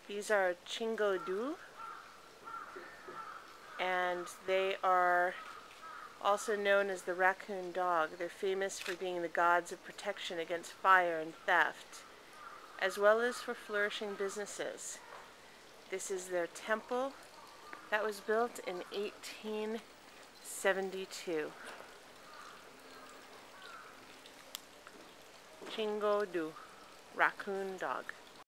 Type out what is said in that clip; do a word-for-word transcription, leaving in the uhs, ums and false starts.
These are Chingodu, and they are also known as the Racoon dog. They're famous for being the gods of protection against fire and theft, as well as for flourishing businesses. This is their temple that was built in eighteen seventy-two. Chingodu, Racoon dog.